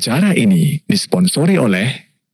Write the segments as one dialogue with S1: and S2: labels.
S1: Acara ini disponsori oleh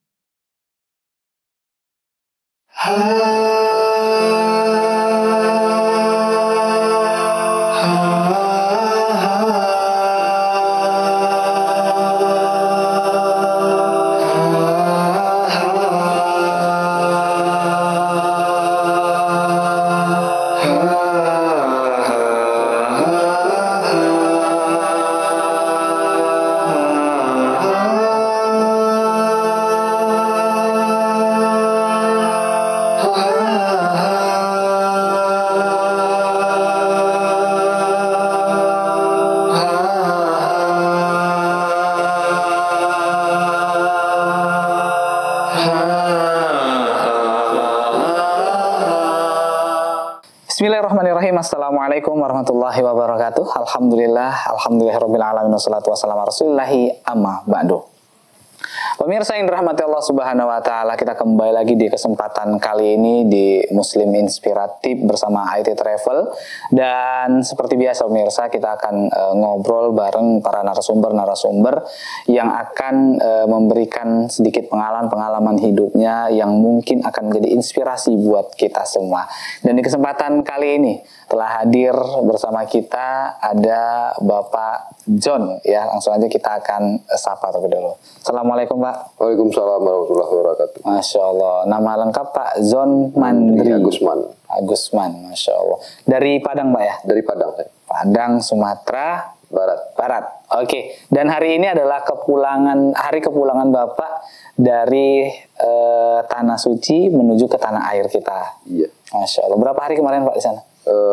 S2: Bismillahirrahmanirrahim. Assalamualaikum warahmatullahi wabarakatuh. Alhamdulillahirabbil alamin wassalatu wassalamu ala rasulillahi amma ba'du. Pemirsa yang dirahmati Allah Subhanahu wa taala, kita kembali lagi di kesempatan kali ini di Muslim Inspiratif bersama IT Travel. Dan seperti biasa pemirsa, kita akan ngobrol bareng para narasumber yang akan memberikan sedikit pengalaman hidupnya yang mungkin akan menjadi inspirasi buat kita semua. Dan di kesempatan kali ini telah hadir bersama kita ada Bapak John, ya. Langsung aja kita akan sapa terlebih dulu. Assalamualaikum Pak.
S3: Waalaikumsalam warahmatullahi wabarakatuh.
S2: Masya Allah. Nama lengkap Pak John Mandri Agusman. Masya Allah. Dari Padang Pak ya? Dari Padang saya. Padang, Sumatera Barat. Oke. Dan hari ini adalah hari kepulangan Bapak dari Tanah Suci menuju ke tanah air kita. Iya. Masya Allah. Berapa hari kemarin Pak di sana?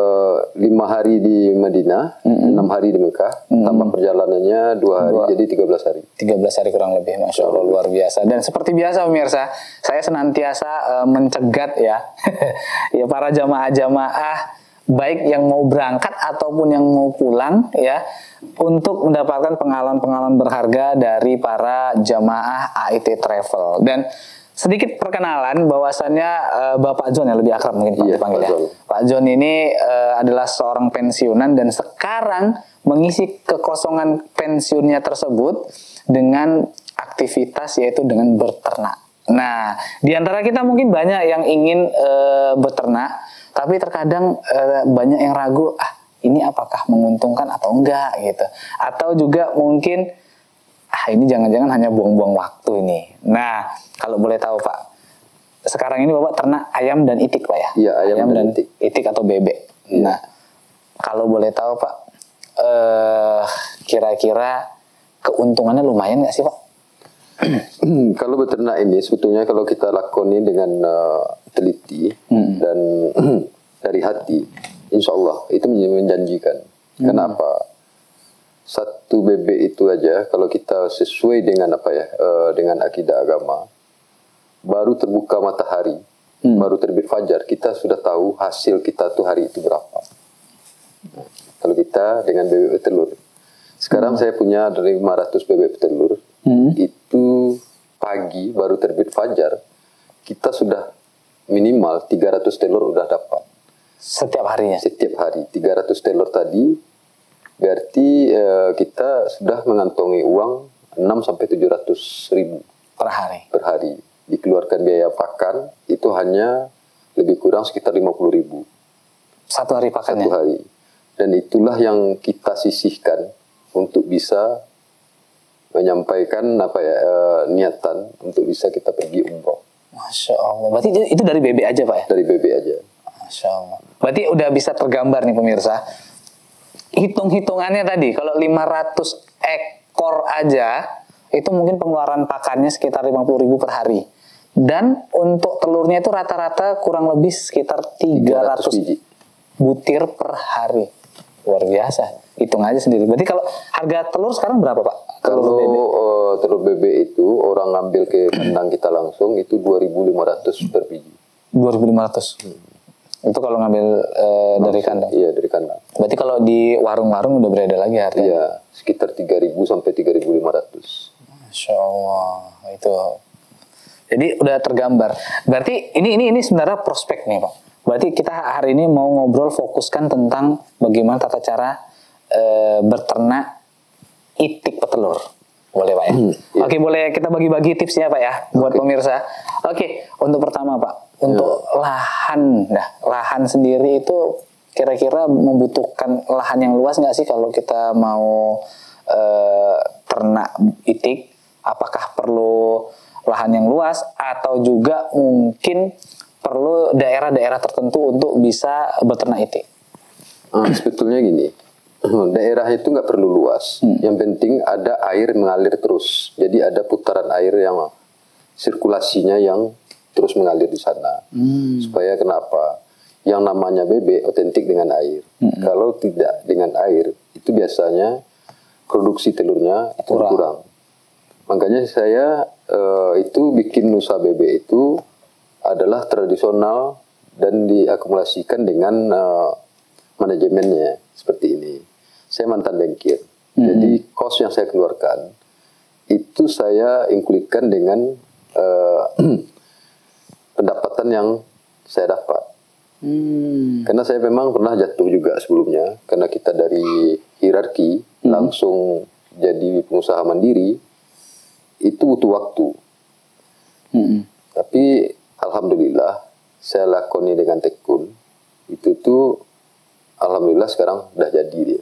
S3: 5 hari di Madinah, 6 hari di Mekah, tambah perjalanannya 2 hari, jadi 13 hari.
S2: 13 hari kurang lebih, Masya Allah, luar biasa. Dan seperti biasa pemirsa, saya senantiasa mencegat ya, ya para jamaah-jamaah, baik yang mau berangkat ataupun yang mau pulang ya, untuk mendapatkan pengalaman-pengalaman berharga dari para jamaah AIT Travel. Dan sedikit perkenalan bahwasannya Bapak John yang lebih akrab mungkin dipanggil ya. Pak John ini adalah seorang pensiunan dan sekarang mengisi kekosongan pensiunnya tersebut dengan aktivitas yaitu dengan berternak. Nah, di antara kita mungkin banyak yang ingin beternak, tapi terkadang banyak yang ragu, ini apakah menguntungkan atau enggak gitu. Atau juga mungkin ini jangan-jangan hanya buang-buang waktu ini. Nah, kalau boleh tahu Pak, sekarang ini Bapak ternak ayam dan itik Pak ya?
S3: Iya, ayam dan
S2: itik atau bebek. Iya. Nah, kalau boleh tahu Pak, kira-kira keuntungannya lumayan nggak sih Pak?
S3: Kalau beternak ini sebetulnya kalau kita lakoni dengan teliti dan dari hati, insya Allah itu menjanjikan. Kenapa? Satu bebek itu aja kalau kita sesuai dengan dengan akidah agama, baru terbuka matahari, baru terbit fajar, kita sudah tahu hasil kita tuh hari itu berapa. Kalau kita dengan bebek petelur, sekarang saya punya 500 bebek petelur, itu pagi baru terbit fajar, kita sudah minimal 300 telur udah dapat.
S2: Setiap harinya? Setiap hari,
S3: 300 telur tadi. Berarti kita sudah mengantongi uang 600-700 ribu
S2: per hari. Dikeluarkan biaya pakan itu hanya lebih kurang sekitar 50 ribu. Satu hari pakannya?
S3: Satu hari. Dan itulah yang kita sisihkan untuk bisa menyampaikan niatan untuk bisa kita pergi umroh.
S2: Masya Allah. Berarti itu dari bebek aja Pak ya?
S3: Dari bebek aja.
S2: Masya Allah. Berarti udah bisa tergambar nih pemirsa. Hitung-hitungannya tadi, kalau 500 ekor aja, itu mungkin pengeluaran pakannya sekitar 50 ribu per hari. Dan untuk telurnya itu rata-rata kurang lebih sekitar 300 biji butir per hari. Luar biasa. Hitung aja sendiri. Berarti kalau harga telur sekarang berapa Pak?
S3: Kalau telur bebek itu orang ngambil ke kandang kita langsung, itu 2.500 per biji. 2.500?
S2: Itu kalau ngambil dari kandang?
S3: Iya, dari kandang.
S2: Berarti kalau di warung-warung udah berbeda lagi harganya?
S3: Iya, sekitar 3.000 sampai 3.500.
S2: Masya Allah, itu. Jadi udah tergambar. Berarti ini sebenarnya prospek nih Pak. Berarti kita hari ini mau ngobrol fokuskan tentang bagaimana tata cara beternak itik petelur. Boleh Pak ya. Oke, boleh kita bagi-bagi tipsnya Pak ya buat pemirsa. Oke, untuk pertama Pak, untuk lahan. Nah, lahan sendiri itu kira-kira membutuhkan lahan yang luas nggak sih kalau kita mau ternak itik? Apakah perlu lahan yang luas atau juga mungkin perlu daerah-daerah tertentu untuk bisa beternak itik?
S3: Sebetulnya gini, daerah itu nggak perlu luas. Yang penting ada air mengalir terus. Jadi ada putaran air yang sirkulasinya yang terus mengalir di sana. Supaya kenapa? Yang namanya bebek otentik dengan air. Kalau tidak dengan air, itu biasanya produksi telurnya itu kurang. Makanya saya itu bikin Nusa bebek itu adalah tradisional dan diakumulasikan dengan manajemennya seperti ini. Saya mantan bankir, jadi cost yang saya keluarkan itu saya include-kan dengan pendapatan yang saya dapat. Karena saya memang pernah jatuh juga sebelumnya, karena kita dari hierarki langsung jadi pengusaha mandiri, itu butuh waktu. Tapi alhamdulillah saya lakoni dengan tekun. Itu tuh alhamdulillah sekarang udah jadi dia.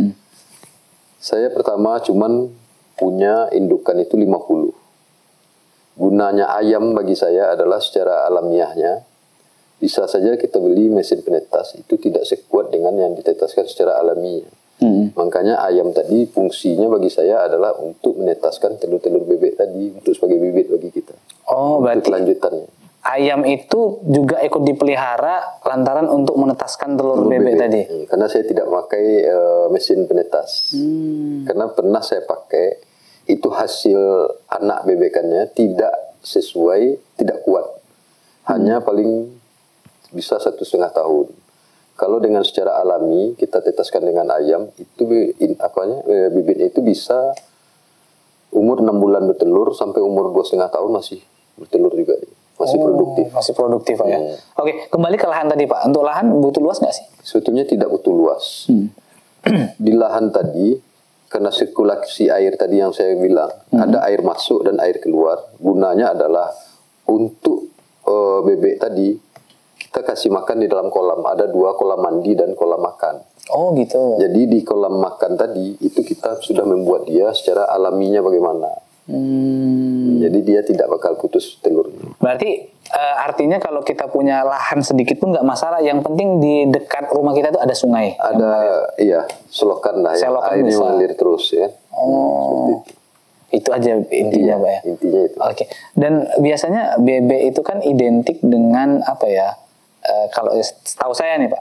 S3: Saya pertama cuman punya indukan itu 50. Gunanya ayam bagi saya adalah secara alamiahnya, bisa saja kita beli mesin penetas itu tidak sekuat dengan yang ditetaskan secara alami. Makanya ayam tadi fungsinya bagi saya adalah untuk menetaskan telur-telur bebek tadi untuk sebagai bibit bagi kita.
S2: Oh, berarti
S3: kelanjutannya.
S2: Ayam itu juga ikut dipelihara lantaran untuk menetaskan telur bebek tadi.
S3: Karena saya tidak pakai mesin penetas. Karena pernah saya pakai, itu hasil anak bebekannya tidak sesuai, tidak kuat. Hanya paling bisa 1,5 tahun. Kalau dengan secara alami kita tetaskan dengan ayam, itu bibitnya itu bisa umur 6 bulan bertelur sampai umur 2,5 tahun masih bertelur juga. Masih produktif.
S2: Masih produktif Pak ya. Oke, kembali ke lahan tadi Pak. Untuk lahan butuh luas nggak sih?
S3: Sebetulnya tidak butuh luas. Di lahan tadi, karena sirkulasi air tadi yang saya bilang, ada air masuk dan air keluar. Gunanya adalah untuk bebek tadi, kita kasih makan di dalam kolam. Ada 2 kolam mandi dan kolam makan.
S2: Oh gitu.
S3: Jadi di kolam makan tadi, itu kita sudah membuat dia secara alaminya bagaimana. Jadi dia tidak bakal putus telurnya.
S2: Berarti artinya kalau kita punya lahan sedikit pun nggak masalah. Yang penting di dekat rumah kita itu ada sungai.
S3: Ada, iya, selokan lah ya. Airnya mengalir terus ya.
S2: Oh, itu aja intinya Pak ya.
S3: Intinya itu.
S2: Oke. Dan biasanya bebek itu kan identik dengan apa ya? Kalau setahu saya nih Pak,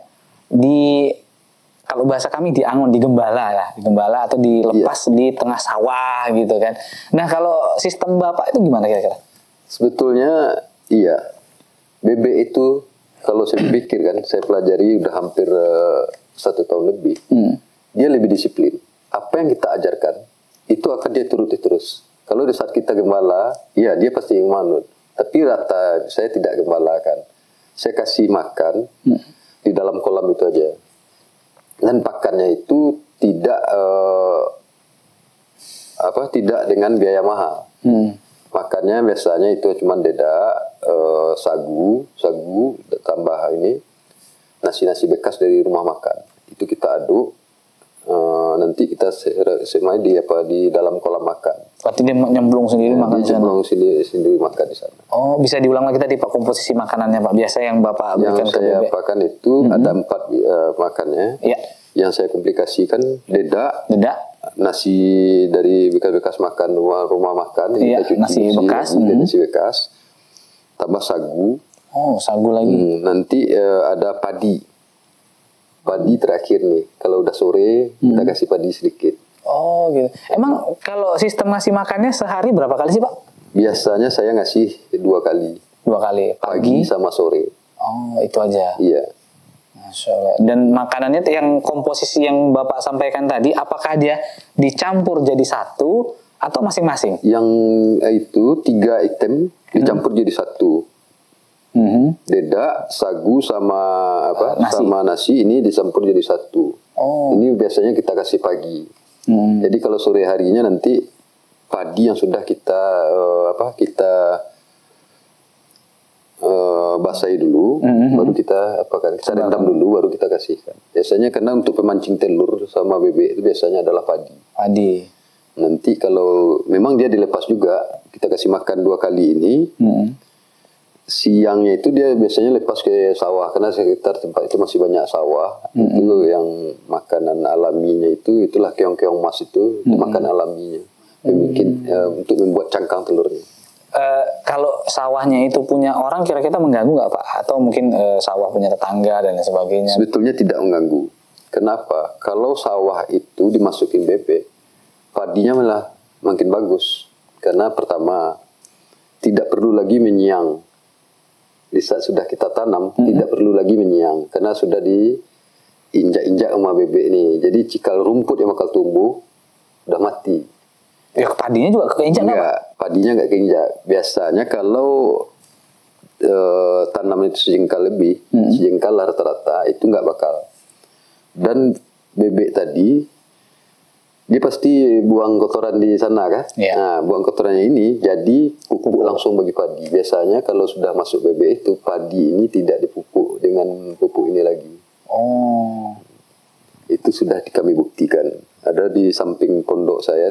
S2: kalau bahasa kami diangon, digembala ya, digembala atau dilepas di tengah sawah gitu kan. Nah kalau sistem Bapak itu gimana kira-kira?
S3: Sebetulnya iya, bebek itu kalau saya pikir kan, saya pelajari udah hampir 1 tahun lebih. Dia lebih disiplin. Apa yang kita ajarkan itu akan dia turuti terus. Kalau di saat kita gembala, ya dia pasti manut. Tapi rata saya tidak gembalakan. Saya kasih makan di dalam kolam itu aja. Dan pakannya itu tidak tidak dengan biaya mahal. Makannya biasanya itu cuma dedak, sagu tambah ini nasi bekas dari rumah makan. Itu kita aduk, nanti kita semai di dalam kolam makan.
S2: Berarti dia nyemplung sendiri makan di sana.
S3: Nyemplung sendiri makan di sana.
S2: Oh, bisa diulang lagi tadi Pak komposisi makanannya Pak. Biasa yang Bapak berikan ke bebek.
S3: Yang saya pakan itu ada 4 makannya.
S2: Iya.
S3: Yang saya komplikasikan dedak, nasi dari bekas-bekas makan rumah makan,
S2: iya, nasi
S3: bekas, tambah sagu.
S2: Oh, sagu lagi.
S3: Nanti ada padi terakhir nih. Kalau udah sore kita kasih padi sedikit.
S2: Oh gitu. Emang kalau sistem ngasih makannya sehari berapa kali sih Pak?
S3: Biasanya saya ngasih 2 kali.
S2: 2 kali.
S3: Pagi sama sore.
S2: Oh itu aja.
S3: Iya.
S2: Masya Allah. Dan makanannya yang komposisi yang Bapak sampaikan tadi, apakah dia dicampur jadi satu atau masing-masing?
S3: Yang itu 3 item dicampur jadi satu. Dedak, sagu sama nasi ini dicampur jadi satu. Ini biasanya kita kasih pagi. Jadi kalau sore harinya nanti padi yang sudah kita basahi dulu, baru kita kita rendam dulu, baru kita kasihkan. Biasanya karena untuk pemancing telur sama bebek itu biasanya adalah padi.
S2: Padi.
S3: Nanti kalau memang dia dilepas juga, kita kasih makan 2 kali ini. Siangnya itu dia biasanya lepas ke sawah, karena sekitar tempat itu masih banyak sawah. Itu yang makanan alaminya itulah keong-keong mas itu makan alaminya. Mungkin untuk membuat cangkang telurnya.
S2: Kalau sawahnya itu punya orang, kira-kira mengganggu nggak Pak? Atau mungkin sawah punya tetangga dan sebagainya?
S3: Sebetulnya tidak mengganggu. Kenapa? Kalau sawah itu dimasukin bebek, padinya malah makin bagus. Karena pertama, tidak perlu lagi menyiang. Di saat sudah kita tanam, tidak perlu lagi menyiang. Karena sudah diinjak-injak sama bebek ini. Jadi cikal rumput yang bakal tumbuh, udah mati.
S2: Ya padinya juga keinjak nggak Pak?
S3: Padinya nggak keinjak. Biasanya kalau tanaman itu sejengkal lebih, sejengkal rata-rata, itu nggak bakal. Dan bebek tadi, dia pasti buang kotoran di sana kan? Nah, buang kotorannya ini jadi pupuk langsung bagi padi. Biasanya kalau sudah masuk bebek itu, padi ini tidak dipupuk dengan pupuk ini lagi.
S2: Oh.
S3: Itu sudah kami buktikan. Ada di samping pondok saya,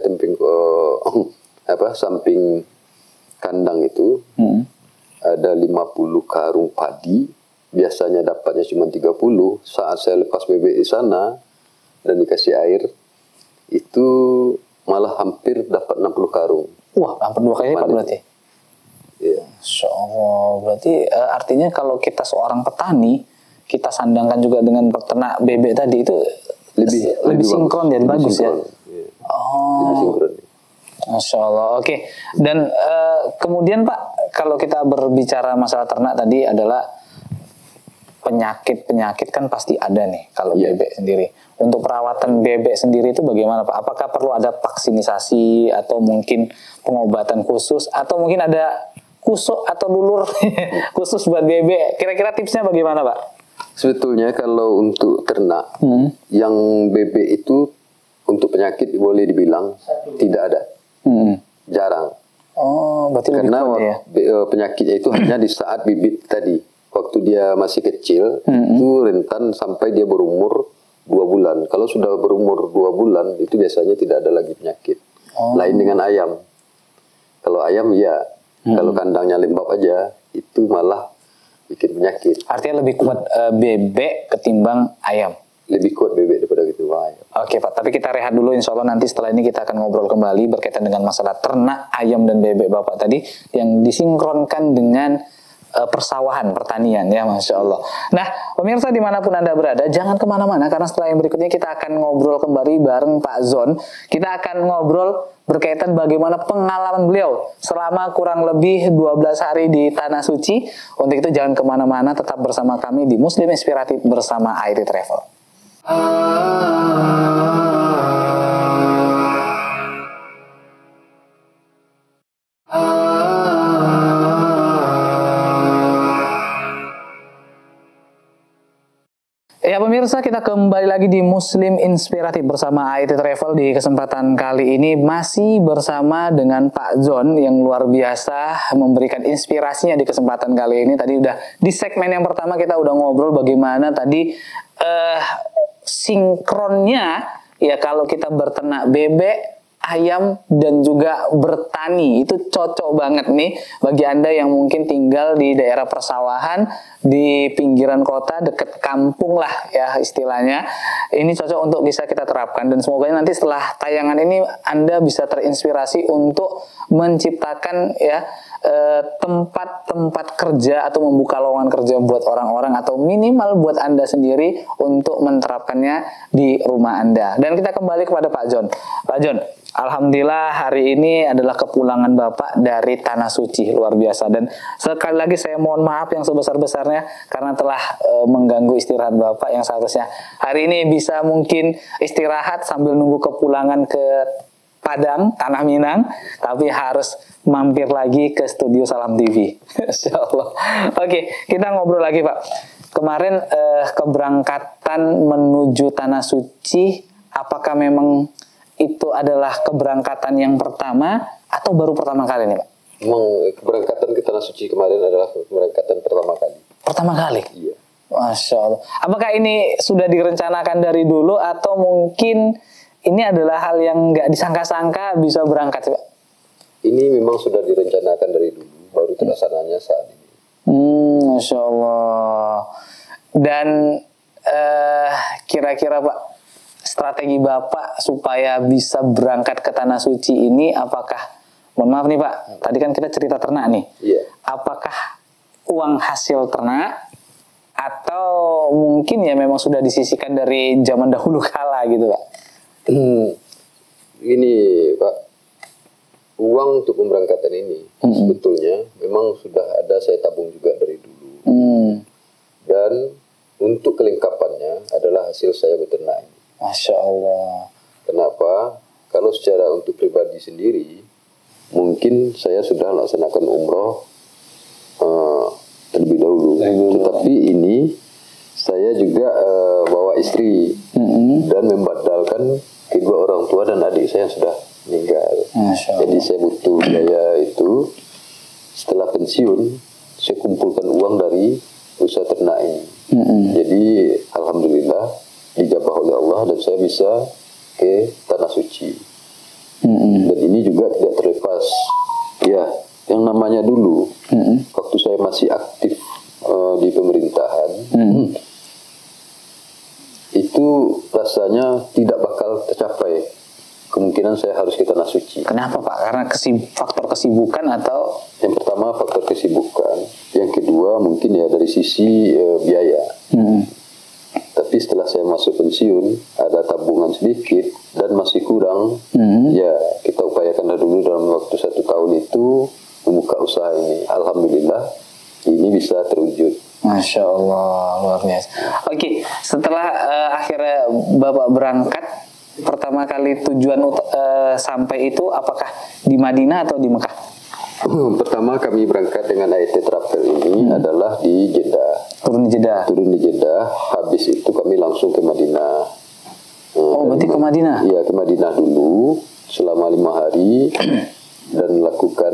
S3: samping kandang itu, ada 50 karung padi. Biasanya dapatnya cuma 30. Saat saya lepas bebek di sana dan dikasih air, itu malah hampir dapat 60 karung.
S2: Wah, hampir 2 kali lipat berarti?
S3: Iya.
S2: Masya Allah. Berarti artinya kalau kita seorang petani, kita sandangkan juga dengan peternak bebek tadi, itu lebih sinkron dan bagus ya. Oh.
S3: Lebih sinkron.
S2: Masya Allah. Oke. Dan kemudian Pak, kalau kita berbicara masalah ternak tadi adalah penyakit kan pasti ada nih kalau bebek sendiri. Untuk perawatan bebek sendiri itu bagaimana Pak? Apakah perlu ada vaksinisasi atau mungkin pengobatan khusus atau mungkin ada kusuk atau dulur khusus buat bebek? Kira-kira tipsnya bagaimana Pak?
S3: Sebetulnya kalau untuk ternak, yang bebek itu untuk penyakit boleh dibilang tidak ada. Jarang.
S2: Oh, berarti
S3: karena
S2: lebih kuat ya?
S3: Penyakitnya itu hanya di saat bibit tadi. Waktu dia masih kecil, itu rentan sampai dia berumur 2 bulan. Kalau sudah berumur 2 bulan, itu biasanya tidak ada lagi penyakit. Lain dengan ayam. Kalau ayam ya, kalau kandangnya lembab aja, itu malah bikin penyakit.
S2: Artinya lebih kuat bebek ketimbang ayam?
S3: Lebih kuat bebek daripada ketimbang ayam.
S2: Oke Pak, tapi kita rehat dulu. Insya Allah nanti setelah ini kita akan ngobrol kembali berkaitan dengan masalah ternak ayam dan bebek Bapak tadi yang disinkronkan dengan persawahan, pertanian ya, Masya Allah. Nah, pemirsa dimanapun Anda berada, jangan kemana-mana karena setelah yang berikutnya kita akan ngobrol kembali bareng Pak Zon. Kita akan ngobrol berkaitan bagaimana pengalaman beliau selama kurang lebih 12 hari di Tanah Suci. Untuk itu jangan kemana-mana, tetap bersama kami di Muslim Inspiratif bersama IT Travel. Ya pemirsa, kita kembali lagi di Muslim Inspiratif bersama IT Travel. Di kesempatan kali ini masih bersama dengan Pak Zon yang luar biasa memberikan inspirasinya di kesempatan kali ini. Tadi udah di segmen yang pertama kita udah ngobrol bagaimana tadi sinkronnya ya kalau kita berternak bebek, ayam dan juga bertani. Itu cocok banget nih bagi Anda yang mungkin tinggal di daerah persawahan, di pinggiran kota, dekat kampung lah ya istilahnya. Ini cocok untuk bisa kita terapkan dan semoga nanti setelah tayangan ini Anda bisa terinspirasi untuk menciptakan ya tempat-tempat kerja atau membuka lowongan kerja buat orang-orang atau minimal buat Anda sendiri untuk menerapkannya di rumah Anda. Dan kita kembali kepada Pak Zon. Pak Zon, alhamdulillah hari ini adalah kepulangan Bapak dari Tanah Suci, luar biasa. Dan sekali lagi saya mohon maaf yang sebesar-besarnya karena telah mengganggu istirahat Bapak yang seharusnya hari ini bisa mungkin istirahat sambil nunggu kepulangan ke Padang, Tanah Minang, tapi harus mampir lagi ke studio Salam TV. Insya Allah. Oke, kita ngobrol lagi Pak. Kemarin keberangkatan menuju Tanah Suci, apakah memang itu adalah keberangkatan yang pertama atau baru pertama kali nih Pak?
S3: Memang keberangkatan ke Tanah Suci kemarin adalah keberangkatan pertama kali.
S2: Pertama kali?
S3: Iya.
S2: Masya Allah. Apakah ini sudah direncanakan dari dulu atau mungkin ini adalah hal yang nggak disangka-sangka bisa berangkat Pak?
S3: Ini memang sudah direncanakan dari dulu, baru terlaksananya saat ini.
S2: Masya Allah. Dan kira-kira Pak, strategi Bapak supaya bisa berangkat ke Tanah Suci ini apakah, mohon maaf nih Pak, tadi kan kita cerita ternak nih.
S3: Iya.
S2: Apakah uang hasil ternak atau mungkin ya memang sudah disisihkan dari zaman dahulu kala gitu Pak?
S3: Ini Pak, uang untuk pemberangkatan ini sebetulnya memang sudah ada saya tabung juga dari dulu. Dan untuk kelengkapannya adalah hasil saya beternak ini.
S2: Masya Allah.
S3: Kenapa? Kalau secara untuk pribadi sendiri, mungkin saya sudah melaksanakan umroh terlebih dahulu. Tetapi ini saya juga bawa istri dan membadalkan kedua orang tua dan adik saya yang sudah meninggal. Jadi saya butuh biaya itu. Setelah pensiun, saya kumpulkan uang dari usaha ternak ini. Jadi alhamdulillah dijabah oleh Allah dan saya bisa ke Tanah Suci. Dan ini juga tidak terlepas. Ya, yang namanya dulu waktu saya masih aktif di pemerintahan, itu rasanya tidak bakal tercapai. Kemungkinan saya harus ke Tanah Suci.
S2: Kenapa Pak? Karena faktor kesibukan atau?
S3: Yang pertama faktor kesibukan, yang kedua mungkin ya dari sisi biaya. Tapi setelah saya masuk pensiun, ada tabungan sedikit dan masih kurang. Ya kita upayakan dulu dalam waktu 1 tahun itu membuka usaha ini. Alhamdulillah ini bisa terwujud.
S2: Masya Allah, luar biasa. Oke, setelah akhirnya Bapak berangkat, pertama kali tujuan sampai itu apakah di Madinah atau di Mekah?
S3: Pertama kami berangkat dengan AET Travel ini adalah di Jeddah.
S2: Turun di Jeddah.
S3: Turun di Jeddah, habis itu kami langsung ke Madinah.
S2: Berarti ke Madinah?
S3: Iya, ke Madinah dulu selama 5 hari dan lakukan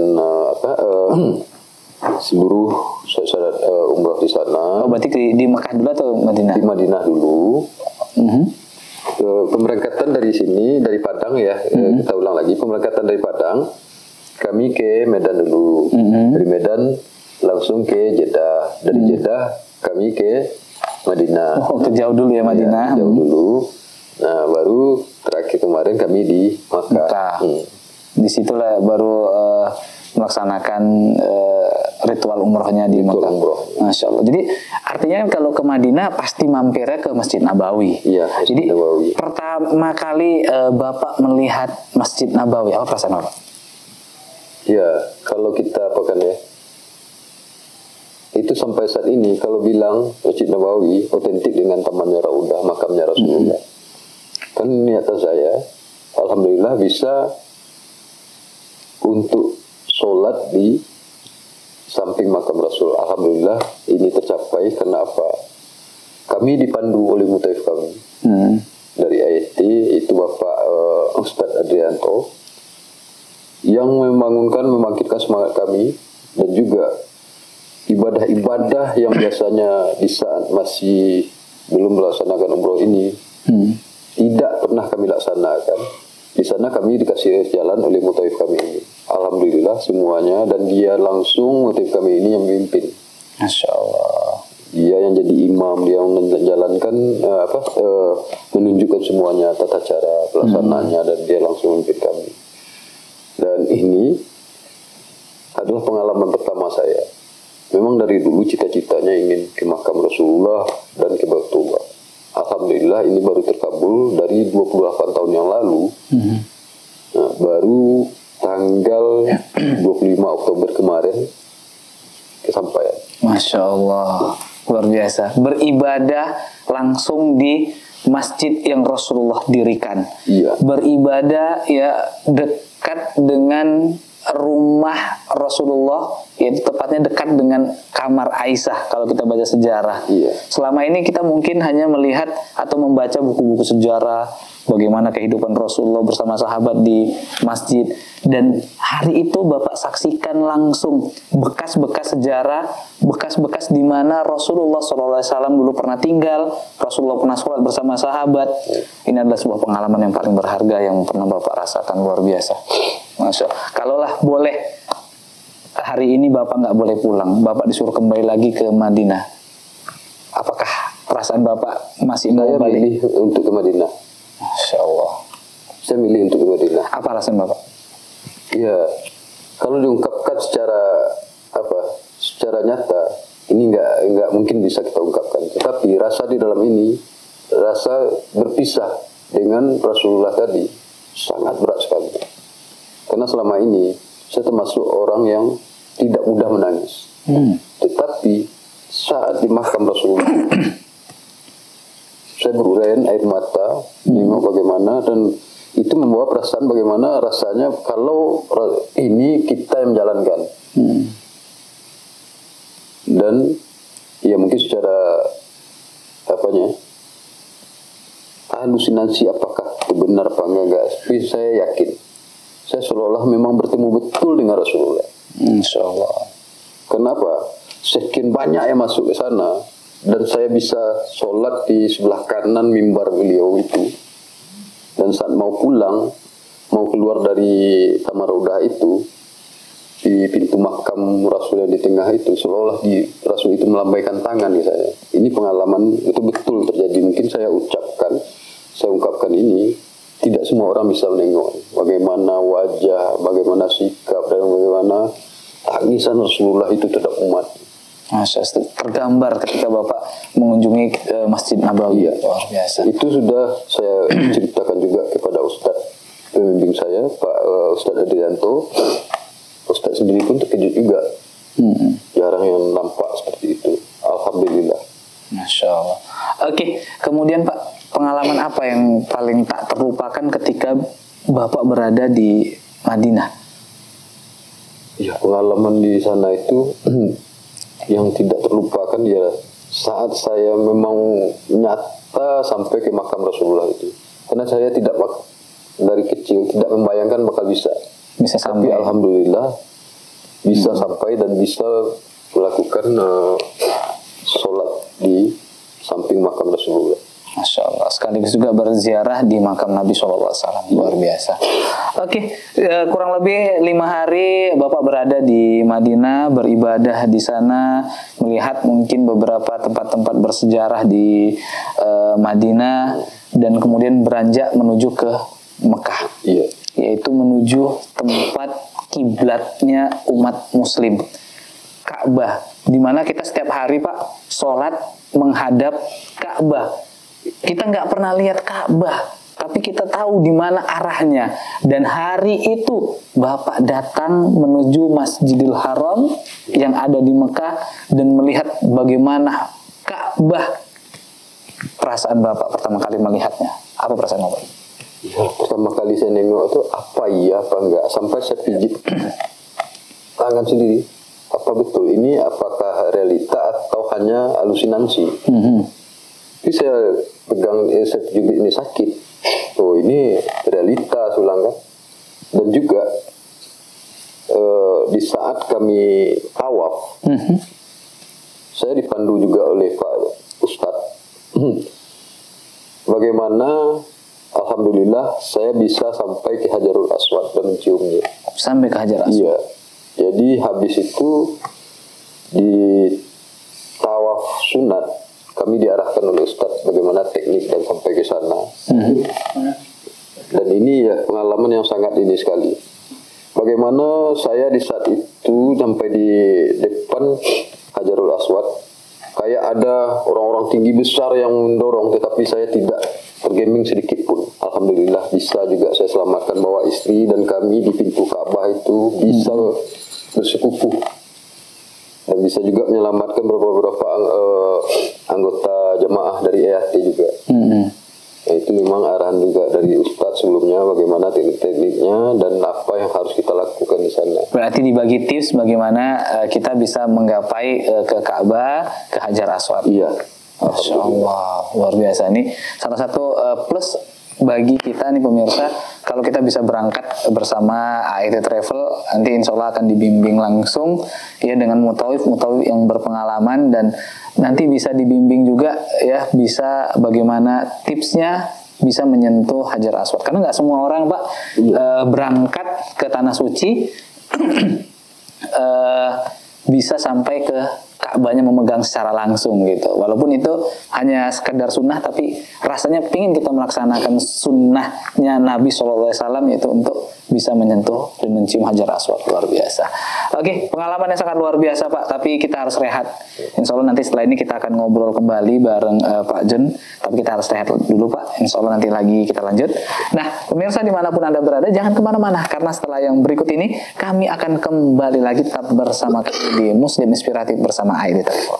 S3: seluruh syarat umrah di sana.
S2: Berarti di Mekah dulu atau Madinah?
S3: Di Madinah dulu. Pemberangkatan dari sini, dari Padang ya, kita ulang lagi, pemberangkatan dari Padang, kami ke Medan dulu, dari Medan langsung ke Jeddah, dari Jeddah kami ke Madinah.
S2: Jauh dulu ya Madinah.
S3: Ya, jauh dulu. Nah baru terakhir kemarin kami di Makkah.
S2: Disitulah baru melaksanakan ritual umrohnya di Makkah. Masya Allah. Jadi artinya kalau ke Madinah pasti mampirnya ke Masjid Nabawi.
S3: Iya.
S2: Jadi
S3: Nabawi.
S2: Pertama kali Bapak melihat Masjid Nabawi, apa perasaan Bapak?
S3: Ya, kalau kita itu sampai saat ini kalau bilang Masjid Nabawi otentik dengan tamannya Raudah, makamnya Rasulullah. Kan niatan saya, alhamdulillah bisa untuk sholat di samping makam Rasul. Alhamdulillah ini tercapai karena apa? Kami dipandu oleh mutaif kami dari AIT, itu Bapak Ustadz Adrianto, yang membangkitkan semangat kami, dan juga ibadah-ibadah yang biasanya di saat masih belum melaksanakan umroh ini tidak pernah kami laksanakan. Di sana kami dikasih jalan oleh mutaif kami ini. Alhamdulillah semuanya, dan dia langsung mutaif kami ini yang memimpin.
S2: Masya Allah.
S3: Dia yang jadi imam, dia yang menjalankan menunjukkan semuanya tata cara pelaksanaannya, dan dia langsung memimpin kami. Dan ini adalah pengalaman pertama saya. Memang dari dulu cita-citanya ingin ke makam Rasulullah dan ke Baitullah. Alhamdulillah ini baru terkabul dari 28 tahun yang lalu. Nah, baru tanggal 25 Oktober kemarin kesampaian.
S2: Masya Allah, luar biasa. Beribadah langsung di masjid yang Rasulullah dirikan.
S3: Iya.
S2: Beribadah ya dekat dengan rumah Rasulullah, yaitu tepatnya dekat dengan kamar Aisyah kalau kita baca sejarah.
S3: Iya.
S2: Selama ini kita mungkin hanya melihat atau membaca buku-buku sejarah bagaimana kehidupan Rasulullah bersama sahabat di masjid, dan hari itu Bapak saksikan langsung bekas-bekas sejarah, bekas-bekas di mana Rasulullah SAW dulu pernah tinggal, Rasulullah pernah sholat bersama sahabat. Ini adalah sebuah pengalaman yang paling berharga yang pernah Bapak rasakan, luar biasa. Masya Allah. Kalaulah boleh hari ini Bapak nggak boleh pulang, Bapak disuruh kembali lagi ke Madinah, apakah perasaan Bapak masih mau
S3: Saya
S2: balik?
S3: milih untuk ke Madinah.
S2: Masya Allah.
S3: Saya milih untuk ke Madinah.
S2: Apa alasan Bapak?
S3: Ya, kalau diungkapkan secara nyata, ini nggak mungkin bisa kita ungkapkan. Tetapi rasa di dalam ini, rasa berpisah dengan Rasulullah tadi sangat berat sekali. Karena selama ini saya termasuk orang yang tidak mudah menangis. Tetapi saat di makam Rasulullah, saya berurayan air mata, nengok bagaimana, dan itu membawa perasaan bagaimana rasanya kalau ini kita yang menjalankan. Dan ya mungkin secara halusinasi apakah itu benar apa enggak, tapi saya yakin saya seolah-olah memang bertemu betul dengan Rasulullah.
S2: Insya Allah.
S3: Kenapa? Sekian banyak yang masuk ke sana, dan saya bisa sholat di sebelah kanan mimbar beliau itu. Dan saat mau pulang, mau keluar dari Tamaraudah itu, di pintu makam Rasul yang di tengah itu, seolah-olah di Rasul itu melambaikan tangan di saya. Ini pengalaman itu betul terjadi. Mungkin saya ungkapkan ini, tidak semua orang bisa menengok bagaimana wajah, bagaimana sikap, dan bagaimana tangisan Rasulullah itu terhadap umat.
S2: Masya Allah, tergambar ketika Bapak mengunjungi Masjid Nabawi.
S3: Iya.
S2: Luar biasa.
S3: Itu sudah saya ceritakan juga kepada Ustadz pembimbing saya, Pak Ustadz Adrianto. Ustadz sendiri pun terkejut juga. Jarang yang nampak seperti itu. Alhamdulillah.
S2: Masya Allah. Oke, kemudian Pak, pengalaman apa yang paling tak terlupakan ketika Bapak berada di Madinah?
S3: Ya, pengalaman di sana itu yang tidak terlupakan ya saat saya memang nyata sampai ke makam Rasulullah itu. Karena saya dari kecil tidak membayangkan bakal bisa
S2: sampai.
S3: Tapi alhamdulillah bisa sampai dan bisa melakukan sholat di samping makam Rasulullah.
S2: Masya Allah. Sekaligus juga berziarah di makam Nabi SAW. Luar biasa. Oke, kurang lebih 5 hari Bapak berada di Madinah, beribadah di sana, melihat mungkin beberapa tempat-tempat bersejarah di Madinah, dan kemudian beranjak menuju ke Mekah.
S3: Iya.
S2: Yaitu menuju tempat kiblatnya umat Muslim, Ka'bah, di mana kita setiap hari Pak sholat menghadap Ka'bah. Kita nggak pernah lihat Ka'bah, tapi kita tahu di mana arahnya. Dan hari itu Bapak datang menuju Masjidil Haram yang ada di Mekah dan melihat bagaimana Ka'bah. Perasaan Bapak pertama kali melihatnya, apa perasaan Bapak?
S3: Ya, pertama kali saya nengok itu apa iya apa enggak, sampai saya pijit tangan sendiri. Apa betul ini, apakah realita atau hanya halusinasi? Tapi saya pegang, saya juga ini sakit. Oh, ini realita sulang kan. Dan juga di saat kami tawaf, saya dipandu juga oleh Pak Ustadz. Bagaimana alhamdulillah saya bisa sampai ke Hajarul Aswad dan menciumnya.
S2: Sampai ke Hajar Aswad.
S3: Iya. Jadi habis itu di tawaf sunat kami diarahkan oleh Ustadz bagaimana teknik dan sampai ke sana. Dan ini ya pengalaman yang sangat ini sekali. Bagaimana saya di saat itu sampai di depan Hajarul Aswad, kayak ada orang-orang tinggi besar yang mendorong, tetapi saya tidak tergeming sedikit pun. Alhamdulillah bisa juga saya selamatkan, bawa istri dan kami di pintu Ka'bah itu bisa bersekukuh. Dan bisa juga menyelamatkan beberapa anggota jemaah dari EAT juga. Nah, itu memang arahan juga dari Ustadz sebelumnya bagaimana teknik-tekniknya dan apa yang harus kita lakukan di sana.
S2: Berarti dibagi tips bagaimana kita bisa menggapai ke Ka'bah, ke Hajar Aswad.
S3: Iya.
S2: Masya Allah, luar biasa. Ini salah satu plus bagi kita nih pemirsa, kalau kita bisa berangkat bersama AIT Travel, nanti insya Allah akan dibimbing langsung ya dengan mutawif yang berpengalaman, dan nanti bisa dibimbing juga ya, bisa bagaimana tipsnya bisa menyentuh Hajar Aswad, karena nggak semua orang Pak berangkat ke Tanah Suci bisa sampai ke Ka'bahnya memegang secara langsung gitu. Walaupun itu hanya sekedar sunnah, tapi rasanya pingin kita melaksanakan sunnahnya Nabi SAW, yaitu untuk bisa menyentuh dan mencium Hajar Aswad. Luar biasa. Oke, pengalaman yang sangat luar biasa Pak, tapi kita harus rehat. Insya Allah nanti setelah ini kita akan ngobrol kembali bareng Pak John, tapi kita harus rehat dulu Pak. Insya Allah nanti lagi kita lanjut. Nah, pemirsa dimanapun Anda berada, jangan kemana-mana, karena setelah yang berikut ini kami akan kembali lagi tetap bersama kami di Muslim Inspiratif bersama AIT Travel.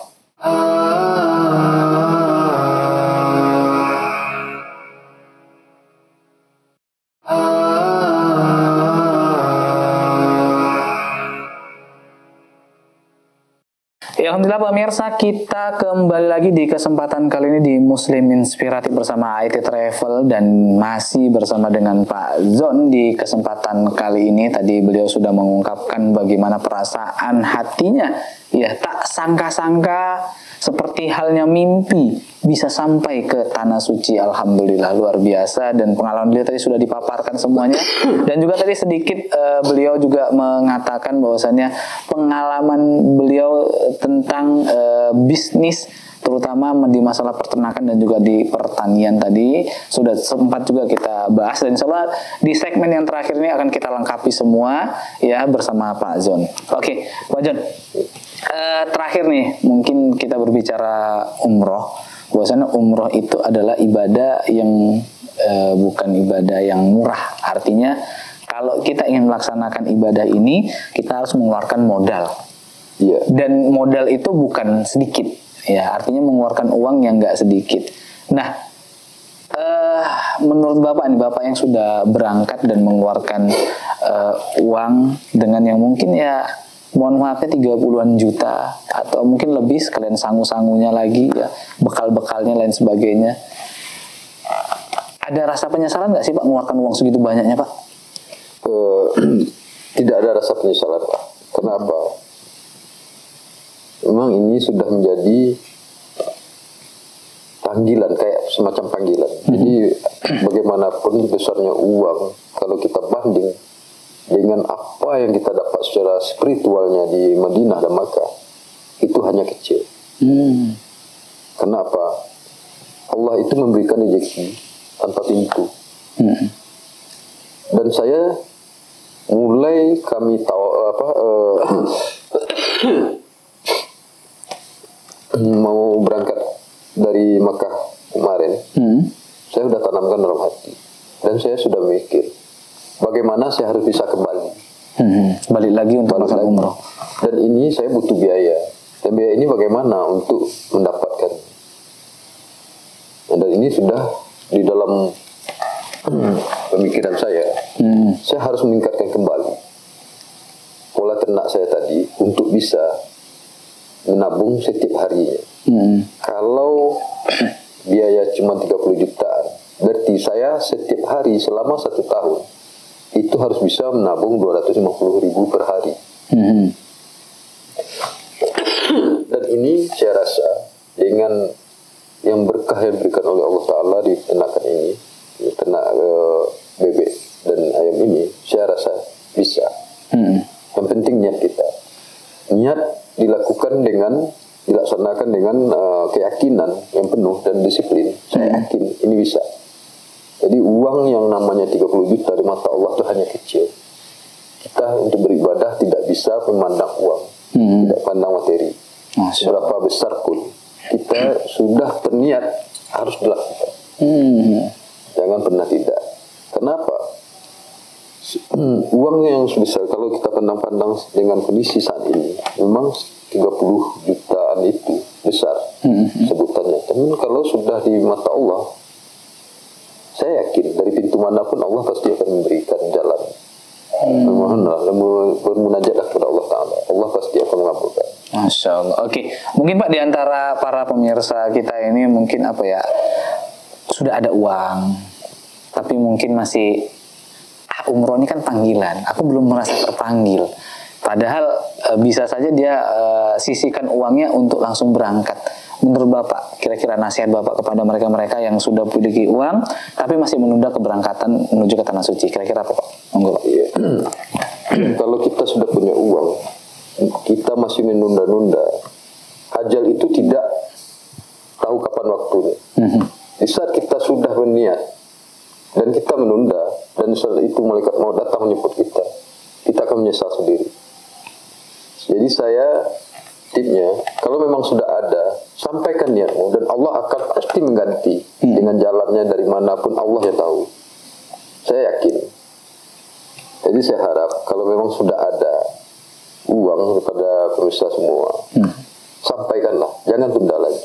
S2: Ya, alhamdulillah pemirsa, kita kembali lagi di kesempatan kali ini di Muslim Inspiratif bersama AIT Travel, dan masih bersama dengan Pak Zon. Di kesempatan kali ini tadi beliau sudah mengungkapkan bagaimana perasaan hatinya, ya tak sangka-sangka seperti halnya mimpi bisa sampai ke Tanah Suci. Alhamdulillah, luar biasa, dan pengalaman beliau tadi sudah dipaparkan semuanya. Dan juga tadi sedikit beliau juga mengatakan bahwasannya pengalaman beliau tentang bisnis, terutama di masalah peternakan dan juga di pertanian tadi sudah sempat juga kita bahas, dan insya Allah di segmen yang terakhir ini akan kita lengkapi semua ya bersama Pak Zon. Oke, Pak Zon, terakhir nih mungkin kita berbicara umroh. Bahwasanya umroh itu adalah ibadah yang bukan ibadah yang murah. Artinya kalau kita ingin melaksanakan ibadah ini, kita harus mengeluarkan modal.
S3: Iya.
S2: Dan modal itu bukan sedikit. Ya, artinya mengeluarkan uang yang nggak sedikit. Nah, menurut Bapak nih, Bapak yang sudah berangkat dan mengeluarkan uang dengan yang mungkin ya, mohon maafnya 30-an juta atau mungkin lebih, sekalian sangu-sangunya lagi ya, bekal-bekalnya lain sebagainya. Ada rasa penyesalan nggak sih Pak mengeluarkan uang segitu banyaknya Pak?
S3: Tidak ada rasa penyesalan Pak. Kenapa? Memang ini sudah menjadi panggilan, kayak semacam panggilan. Jadi bagaimanapun besarnya uang, kalau kita banding dengan apa yang kita dapat secara spiritualnya di Madinah dan Makkah, itu hanya kecil. Kenapa? Allah itu memberikan rezeki tanpa pintu. Dan saya mulai kami tahu mau berangkat dari Makkah kemarin, saya sudah tanamkan dalam hati, dan saya sudah mikir bagaimana saya harus bisa kembali,
S2: balik lagi untuk melaksanakan umroh.
S3: Dan ini saya butuh biaya, dan biaya ini bagaimana untuk mendapatkan. Dan ini sudah di dalam pemikiran saya. Saya harus meningkatkan kembali pola ternak saya tadi untuk bisa menabung setiap harinya. Kalau biaya cuma 30 jutaan, berarti saya setiap hari selama 1 tahun itu harus bisa menabung 250.000 per hari. Dan ini saya rasa dengan yang berkah yang diberikan oleh Allah Ta'ala di ternakan ini, ternak bebek dan ayam ini, saya rasa bisa. Yang penting niat kita. Niat dilaksanakan dengan keyakinan yang penuh dan disiplin. Saya yakin ini bisa. Jadi uang yang namanya 30 juta di mata Allah itu hanya kecil. Kita untuk beribadah tidak bisa memandang uang, tidak pandang materi. Seberapa besar pun kita sudah berniat harus dilakukan. Jangan pernah tidak. Kenapa? Uang yang sebesar, kalau kita pandang-pandang dengan kondisi saat ini, memang 30 jutaan itu besar sebutannya. Tapi kalau sudah di mata Allah, manapun Allah pasti akan memberikan jalan. Memohonlah, bermunajatlah kepada Allah Ta'ala. Allah pasti akan mengabulkan.
S2: Masya Allah. Oke, mungkin Pak, di antara para pemirsa kita ini mungkin apa ya, sudah ada uang, tapi mungkin masih umroh ini kan panggilan. Aku belum merasa terpanggil. Padahal bisa saja dia sisihkan uangnya untuk langsung berangkat. Menurut Bapak, kira-kira nasihat Bapak kepada mereka-mereka yang sudah memiliki uang tapi masih menunda keberangkatan menuju ke Tanah Suci, kira-kira apa Pak? Monggo Pak.
S3: Iya. Kalau kita sudah punya uang, kita masih menunda-nunda, ajal itu tidak tahu kapan waktunya. Di saat kita sudah berniat dan kita menunda, dan saat itu malaikat mau datang menjemput kita akan menyesal sendiri. Jadi saya tipnya, kalau memang sudah ada, sampaikan niatmu dan Allah akan pasti mengganti dengan jalannya dari manapun, Allah yang tahu. Saya yakin. Jadi saya harap kalau memang sudah ada uang kepada pemirsa semua, sampaikanlah, jangan tunda lagi.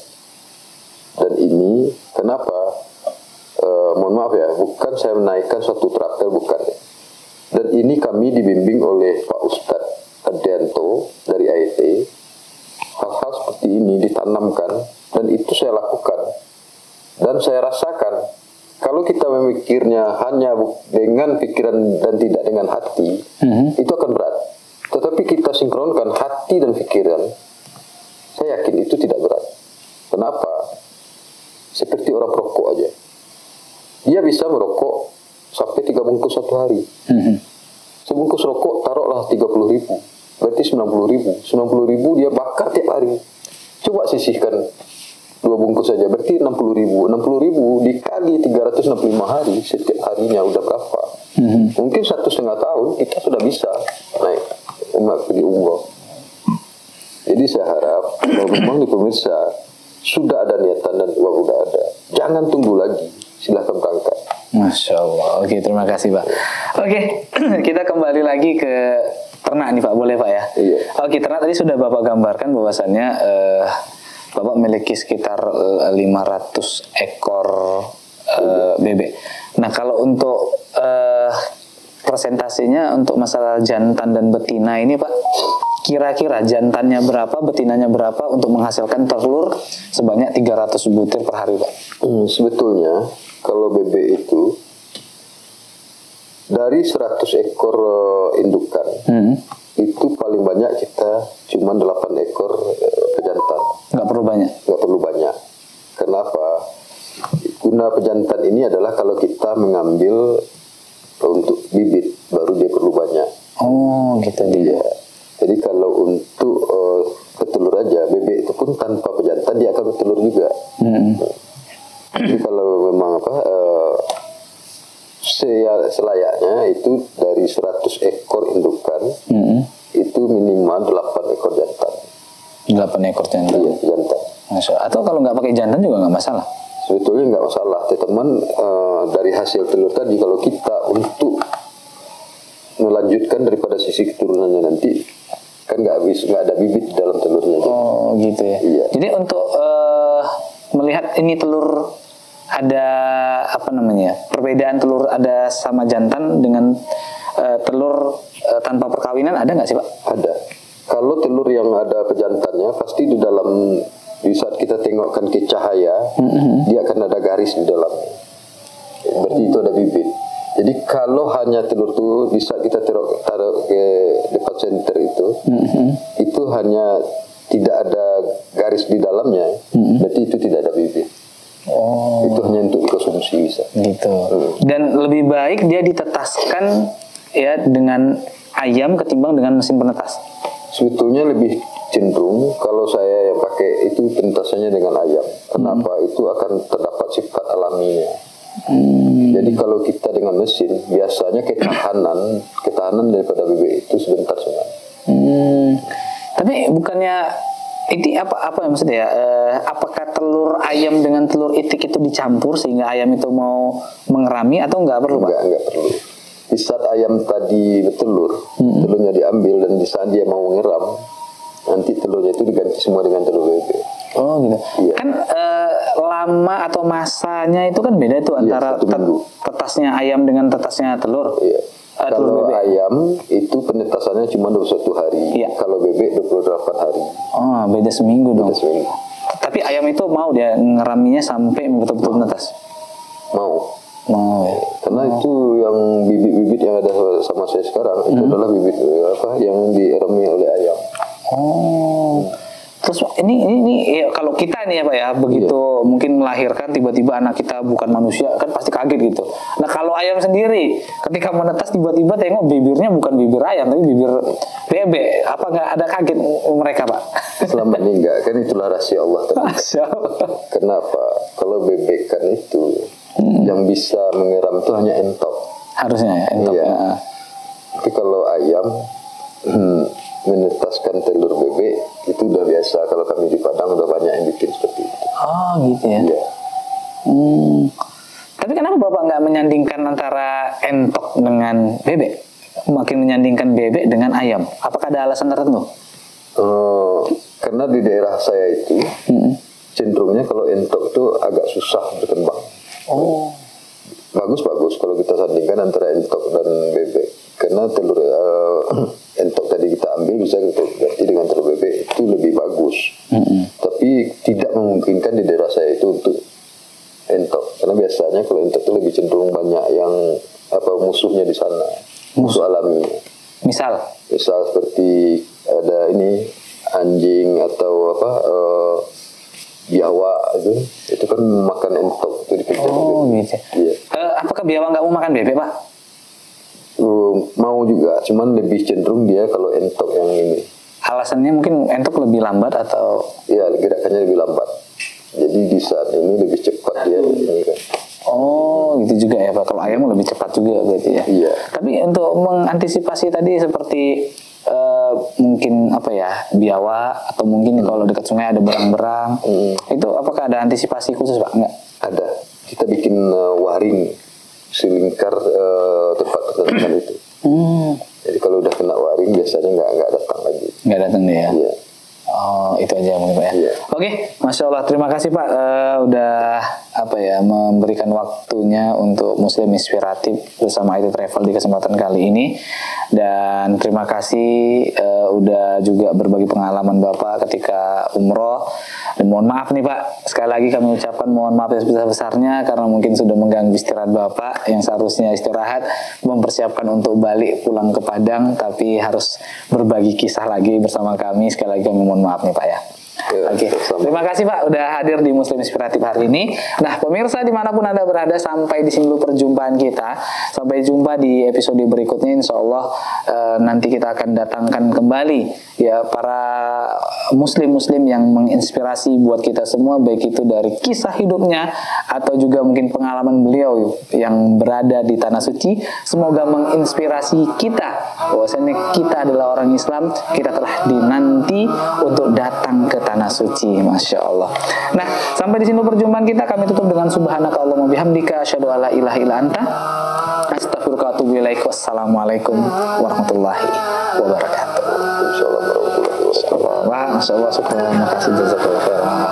S3: Dan ini kenapa? Mohon maaf ya, bukan saya menaikkan suatu traktor, bukan. Dan ini kami dibimbing oleh Pak Ustadz Adianto dari AIT. Hal-hal seperti ini ditanamkan dan itu saya lakukan. Dan saya rasakan kalau kita memikirnya hanya dengan pikiran dan tidak dengan hati, itu akan berat. Tetapi kita sinkronkan hati dan pikiran, saya yakin itu tidak berat. Kenapa? Seperti orang perokok aja. Dia bisa merokok sampai 3 bungkus satu hari. Sebungkus rokok taruhlah 30.000. Berarti 90.000. 90.000 dia bakar tiap hari. Coba sisihkan 2 bungkus saja, berarti 60.000. 60.000 dikali 365 hari, setiap harinya udah berapa? Mungkin 1,5 tahun kita sudah bisa naik pergi umroh. Jadi saya harap kalau memang di pemirsa sudah ada niatan dan uang sudah ada, jangan tunggu lagi, silahkan berangkat.
S2: Masya Allah. Oke, terima kasih Pak. Oke, kita kembali lagi ke ternak nih Pak, boleh Pak ya?
S3: Iya.
S2: Oke, ternak tadi sudah Bapak gambarkan bahwasannya Bapak memiliki sekitar 500 ekor bebek. Nah, kalau untuk presentasinya untuk masalah jantan dan betina ini Pak, kira-kira jantannya berapa, betinanya berapa untuk menghasilkan telur sebanyak 300 butir per hari Pak?
S3: Sebetulnya kalau bebek itu dari 100 ekor indukan, itu paling banyak kita cuma 8 ekor pejantan.
S2: Nggak perlu banyak?
S3: Nggak perlu banyak. Kenapa? Guna pejantan ini adalah kalau kita mengambil untuk bibit, baru dia perlu banyak.
S2: Oh, gitu dia.
S3: Jadi kalau untuk petelur aja, bebek itu pun tanpa pejantan dia akan bertelur juga. Jadi kalau memang selayaknya itu dari 100 ekor indukan, itu minimal 8 ekor jantan.
S2: 8 ekor jantan?
S3: Iya, jantan.
S2: Atau kalau nggak pakai jantan juga nggak masalah?
S3: Sebetulnya nggak masalah, teman. Dari hasil telur tadi, kalau kita untuk melanjutkan daripada sisi keturunannya nanti, kan nggak ada bibit di dalam telurnya.
S2: Oh, gitu ya.
S3: Iya.
S2: Jadi untuk melihat ini telur ada apa namanya, perbedaan telur ada sama jantan dengan telur tanpa perkawinan ada nggak sih Pak?
S3: Ada. Kalau telur yang ada pejantannya pasti di dalam, di saat kita tengokkan ke cahaya, dia akan ada garis di dalamnya. Berarti itu ada bibit. Jadi kalau hanya telur itu bisa kita taruh ke depan center itu hanya tidak ada garis di dalamnya, berarti itu tidak ada bibit.
S2: Oh.
S3: Itu hanya untuk dikonsumsi bisa.
S2: Gitu. Dan lebih baik dia ditetaskan ya dengan ayam ketimbang dengan mesin penetas.
S3: Sebetulnya lebih cenderung kalau saya yang pakai itu penetasannya dengan ayam. Kenapa? Itu akan terdapat sifat alaminya. Jadi kalau kita dengan mesin, biasanya ketahanan daripada bebek itu sebentar saja.
S2: Tapi bukannya ini apa yang maksudnya ya? Apakah telur ayam dengan telur itik itu dicampur sehingga ayam itu mau mengerami atau nggak perlu Pak?
S3: Nggak perlu. Di saat ayam tadi bertelur, telurnya diambil dan di saat dia mau mengeram, nanti telurnya itu diganti semua dengan telur bebek.
S2: Oh gitu.
S3: Iya.
S2: Kan lama atau masanya itu kan beda tuh
S3: Iya,
S2: antara
S3: 1 minggu.
S2: tetasnya ayam dengan tetasnya telur.
S3: Iya.
S2: Telur
S3: Kalau
S2: bebek.
S3: ayam itu penetasannya cuma 21 hari.
S2: Iya.
S3: Kalau bebek 28 hari.
S2: Oh, beda seminggu dong.
S3: Beda seminggu.
S2: Tapi ayam itu mau dia ngeraminya sampai betul-betul menetas.
S3: Mau.
S2: Mau ya.
S3: Karena itu yang bibit-bibit yang ada sama saya sekarang itu adalah bibit yang dirami oleh ayam.
S2: Oh. Terus ini ya, kalau kita nih ya Pak ya, begitu mungkin melahirkan tiba-tiba anak kita bukan manusia kan pasti kaget gitu. Nah kalau ayam sendiri ketika menetas tiba-tiba tengok bibirnya bukan bibir ayam tapi bibir bebek, apa nggak ada kaget mereka Pak?
S3: Selama ini enggak, kan itulah rahasia Allah tadi.
S2: Masya Allah.
S3: Kenapa? Kalau bebek kan itu yang bisa mengeram itu hanya entok.
S2: Harusnya ya, entok.
S3: Iya.
S2: Ya.
S3: Tapi kalau ayam menetaskan telur bebek itu udah biasa. Kalau kami di Padang udah banyak yang bikin seperti itu.
S2: Oh gitu ya.
S3: Iya.
S2: Tapi kenapa Bapak nggak menyandingkan antara entok dengan bebek? Makin menyandingkan bebek dengan ayam. Apakah ada alasan tertentu?
S3: Karena di daerah saya itu cenderungnya kalau entok itu agak susah berkembang.
S2: Oh.
S3: Bagus kalau kita sandingkan antara entok dan bebek. Karena telur entok tadi kita ambil bisa kita ganti dengan telur bebek itu lebih bagus. Tapi tidak memungkinkan di daerah saya itu untuk entok. Karena biasanya kalau entok itu lebih cenderung banyak yang musuhnya di sana. Musuh alami.
S2: Misal
S3: Seperti ada ini anjing atau biawak itu kan makan entok itu dikejar.
S2: Oh gitu.
S3: Iya.
S2: Apakah biawak nggak mau makan bebek Pak?
S3: Mau juga, cuman lebih cenderung dia kalau entok yang ini.
S2: Alasannya mungkin entok lebih lambat atau?
S3: Iya, gerakannya lebih lambat. Jadi di saat ini lebih cepat dia ini kan.
S2: Oh gitu juga ya Pak. Kalau ayam lebih cepat juga berarti ya.
S3: Iya.
S2: Tapi untuk mengantisipasi tadi seperti mungkin biawak atau mungkin kalau dekat sungai ada berang-berang, itu apakah ada antisipasi khusus Pak? Enggak?
S3: Ada. Kita bikin waring selingkar tempat tertentu itu. Jadi kalau udah kena waring biasanya nggak datang lagi.
S2: Nggak datang deh ya.
S3: Iya.
S2: Oh itu aja mungkin Pak ya.
S3: Iya.
S2: Oke, Masya Allah, terima kasih Pak udah memberikan waktunya untuk Muslim Inspiratif bersama IT Travel di kesempatan kali ini, dan terima kasih udah juga berbagi pengalaman Bapak ketika umroh. Dan mohon maaf nih Pak, sekali lagi kami ucapkan mohon maaf yang sebesar-besarnya karena mungkin sudah mengganggu istirahat Bapak yang seharusnya istirahat, mempersiapkan untuk balik pulang ke Padang, tapi harus berbagi kisah lagi bersama kami. Sekali lagi kami mohon maaf nih Pak ya. Oke, terima kasih Pak udah hadir di Muslim Inspiratif hari ini. Nah pemirsa dimanapun Anda berada, sampai di sini dulu perjumpaan kita. Sampai jumpa di episode berikutnya, insya Allah nanti kita akan datangkan kembali ya para muslim-muslim yang menginspirasi buat kita semua, baik itu dari kisah hidupnya atau juga mungkin pengalaman beliau yang berada di Tanah Suci. Semoga menginspirasi kita bahwasanya kita adalah orang Islam, kita telah dinanti untuk datang ke Tanah Suci. Masya Allah. Nah sampai di sini perjumpaan kita, kami tutup dengan subhanaka Allahumma bihamdika asyhadu alla ilaha illa anta astaghfiruka wa atubu ilaik. Wassalamualaikum warahmatullahi wabarakatuh.
S3: Insyaallah warahmatullahi wabarakatuh.
S2: Masya Allah, syukur, terima kasih, jazakallah khairan.